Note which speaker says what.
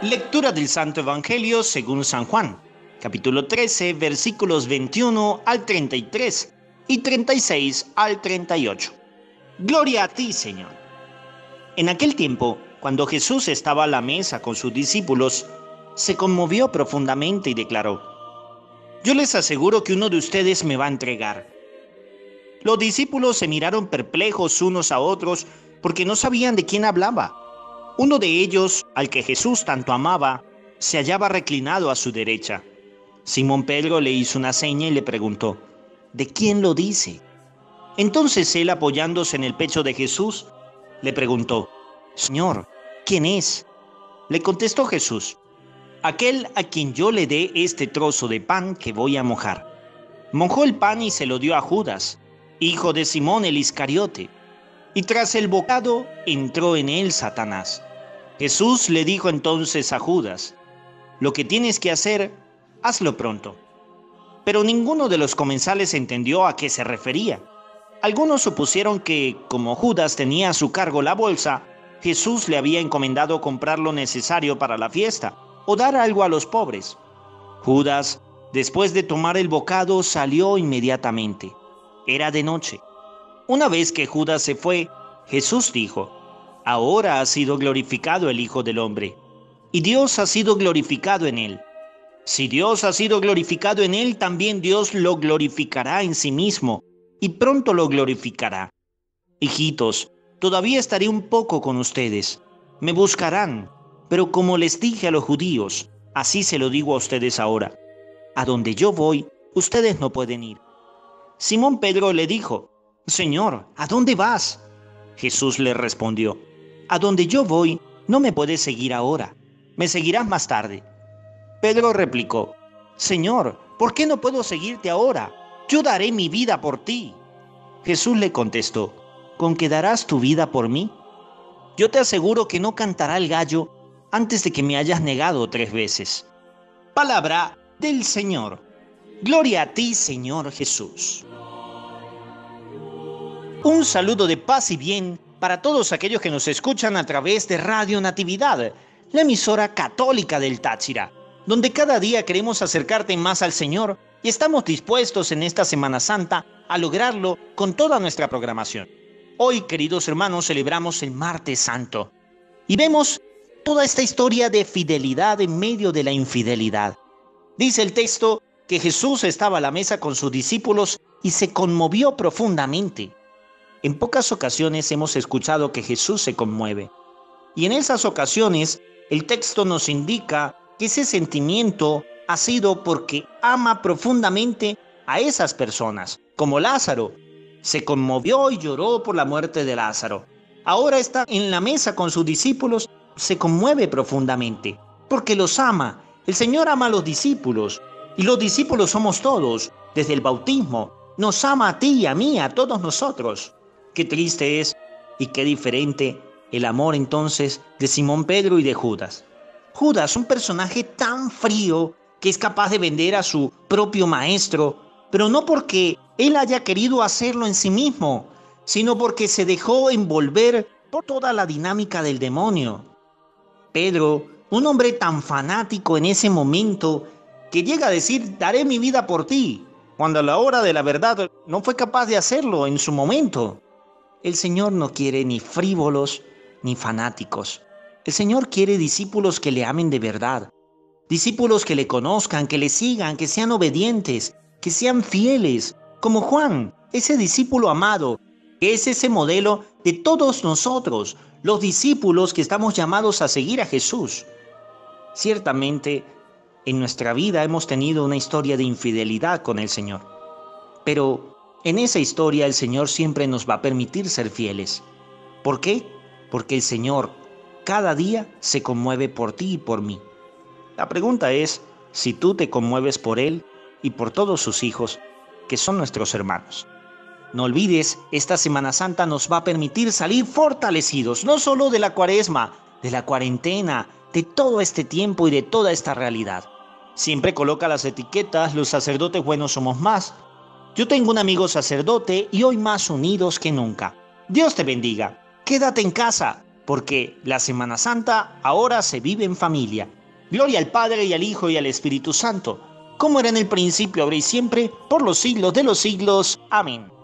Speaker 1: Lectura del Santo Evangelio según San Juan, capítulo 13, versículos 21 al 33 y 36 al 38. Gloria a ti, Señor. En aquel tiempo, cuando Jesús estaba a la mesa con sus discípulos, se conmovió profundamente y declaró: Yo les aseguro que uno de ustedes me va a entregar. Los discípulos se miraron perplejos unos a otros porque no sabían de quién hablaba. Uno de ellos, al que Jesús tanto amaba, se hallaba reclinado a su derecha. Simón Pedro le hizo una seña y le preguntó: ¿De quién lo dice? Entonces él, apoyándose en el pecho de Jesús, le preguntó: Señor, ¿quién es? Le contestó Jesús: aquel a quien yo le dé este trozo de pan que voy a mojar. Mojó el pan y se lo dio a Judas, hijo de Simón el Iscariote. Y tras el bocado entró en él Satanás. Jesús le dijo entonces a Judas: lo que tienes que hacer, hazlo pronto. Pero ninguno de los comensales entendió a qué se refería. Algunos supusieron que, como Judas tenía a su cargo la bolsa, Jesús le había encomendado comprar lo necesario para la fiesta o dar algo a los pobres. Judas, después de tomar el bocado, salió inmediatamente. Era de noche. Una vez que Judas se fue, Jesús dijo: ahora ha sido glorificado el Hijo del Hombre, y Dios ha sido glorificado en él. Si Dios ha sido glorificado en él, también Dios lo glorificará en sí mismo, y pronto lo glorificará. Hijitos, todavía estaré un poco con ustedes. Me buscarán, pero como les dije a los judíos, así se lo digo a ustedes ahora: a donde yo voy, ustedes no pueden ir. Simón Pedro le dijo: Señor, ¿a dónde vas? Jesús le respondió: a donde yo voy, no me puedes seguir ahora. Me seguirás más tarde. Pedro replicó: Señor, ¿por qué no puedo seguirte ahora? Yo daré mi vida por ti. Jesús le contestó: ¿con qué darás tu vida por mí? Yo te aseguro que no cantará el gallo antes de que me hayas negado 3 veces. Palabra del Señor. Gloria a ti, Señor Jesús. Un saludo de paz y bien para todos aquellos que nos escuchan a través de Radio Natividad, la emisora católica del Táchira, donde cada día queremos acercarte más al Señor y estamos dispuestos en esta Semana Santa a lograrlo con toda nuestra programación. Hoy, queridos hermanos, celebramos el Martes Santo y vemos toda esta historia de fidelidad en medio de la infidelidad. Dice el texto que Jesús estaba a la mesa con sus discípulos y se conmovió profundamente. En pocas ocasiones hemos escuchado que Jesús se conmueve. Y en esas ocasiones, el texto nos indica que ese sentimiento ha sido porque ama profundamente a esas personas, como Lázaro. Se conmovió y lloró por la muerte de Lázaro. Ahora está en la mesa con sus discípulos, se conmueve profundamente, porque los ama. El Señor ama a los discípulos, y los discípulos somos todos, desde el bautismo. Nos ama a ti y a mí, a todos nosotros. Qué triste es y qué diferente el amor entonces de Simón Pedro y de Judas. Judas, un personaje tan frío que es capaz de vender a su propio maestro, pero no porque él haya querido hacerlo en sí mismo, sino porque se dejó envolver por toda la dinámica del demonio. Pedro, un hombre tan fanático en ese momento, que llega a decir: daré mi vida por ti, cuando a la hora de la verdad no fue capaz de hacerlo en su momento. El Señor no quiere ni frívolos ni fanáticos. El Señor quiere discípulos que le amen de verdad, discípulos que le conozcan, que le sigan, que sean obedientes, que sean fieles, como Juan, ese discípulo amado, que es ese modelo de todos nosotros, los discípulos que estamos llamados a seguir a Jesús. Ciertamente, en nuestra vida hemos tenido una historia de infidelidad con el Señor, pero en esa historia el Señor siempre nos va a permitir ser fieles. ¿Por qué? Porque el Señor cada día se conmueve por ti y por mí. La pregunta es si tú te conmueves por Él y por todos sus hijos, que son nuestros hermanos. No olvides, esta Semana Santa nos va a permitir salir fortalecidos, no solo de la Cuaresma, de la cuarentena, de todo este tiempo y de toda esta realidad. Siempre coloca las etiquetas: los sacerdotes buenos somos más. Yo tengo un amigo sacerdote y hoy más unidos que nunca. Dios te bendiga. Quédate en casa. porque la Semana Santa ahora se vive en familia. Gloria al Padre y al Hijo y al Espíritu Santo, como era en el principio, ahora y siempre, por los siglos de los siglos. Amén.